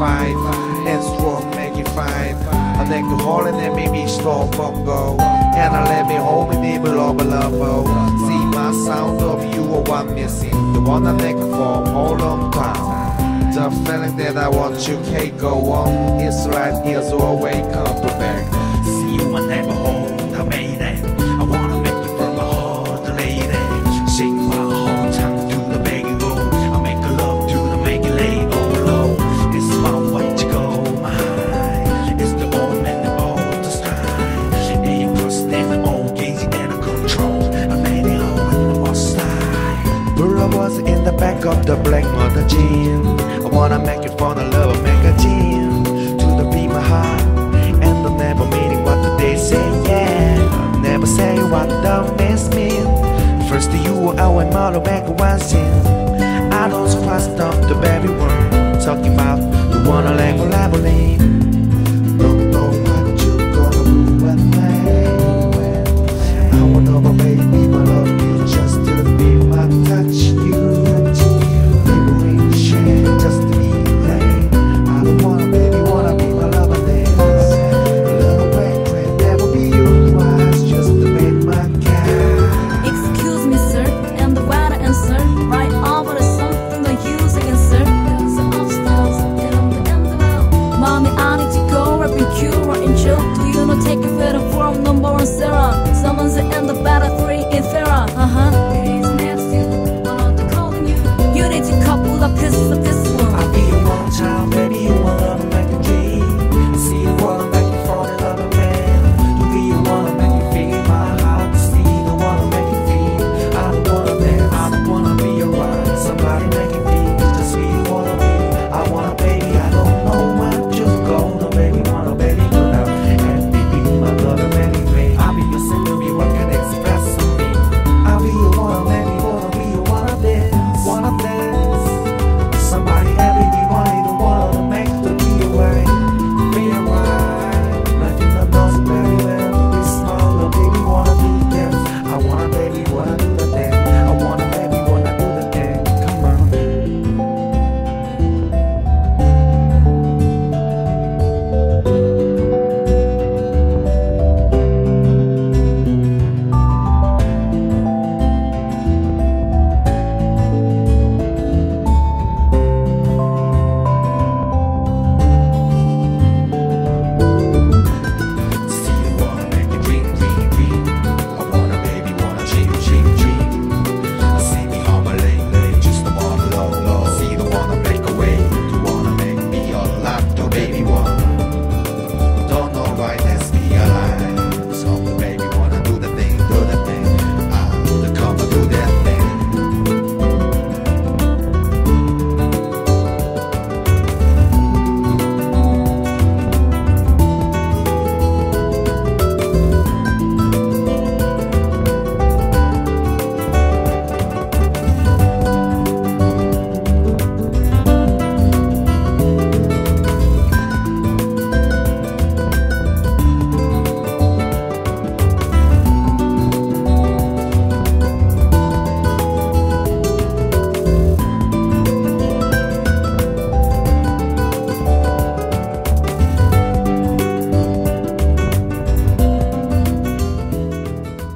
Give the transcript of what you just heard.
five and strong make it five. I think the whole and then maybe strong bongo. And I let me home in the below below. See my sound of you are one missing. The one I think for a whole long time. The feeling that I want you can't go on. It's right here so I wake up back. See you my neighborhood.